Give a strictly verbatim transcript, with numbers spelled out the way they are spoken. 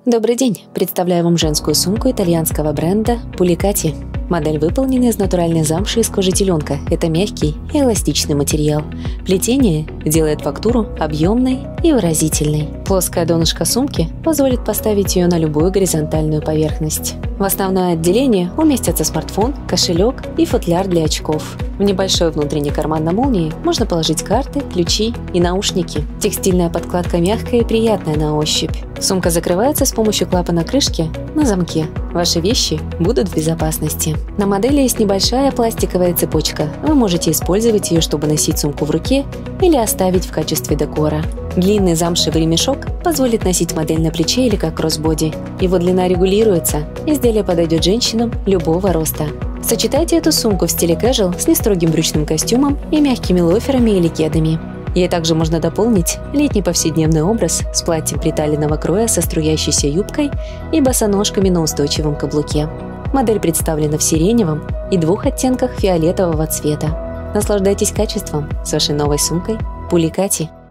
Добрый день! Представляю вам женскую сумку итальянского бренда Pulicati. Модель выполнена из натуральной замши из кожи теленка. Это мягкий и эластичный материал. Плетение делает фактуру объемной и выразительной. Плоское донышко сумки позволит поставить ее на любую горизонтальную поверхность. В основное отделение уместятся смартфон, кошелек и футляр для очков. В небольшой внутренний карман на молнии можно положить карты, ключи и наушники. Текстильная подкладка мягкая и приятная на ощупь. Сумка закрывается с помощью клапана крышки на замке. Ваши вещи будут в безопасности. На модели есть небольшая пластиковая цепочка. Вы можете использовать ее, чтобы носить сумку в руке или оставить в качестве декора. Длинный замшевый ремешок позволит носить модель на плече или как кроссбоди. Его длина регулируется. Изделие подойдет женщинам любого роста. Сочетайте эту сумку в стиле casual с нестрогим брючным костюмом и мягкими лоферами или кедами. Ей также можно дополнить летний повседневный образ с платьем приталенного кроя со струящейся юбкой и босоножками на устойчивом каблуке. Модель представлена в сиреневом и двух оттенках фиолетового цвета. Наслаждайтесь качеством с вашей новой сумкой Pulicati.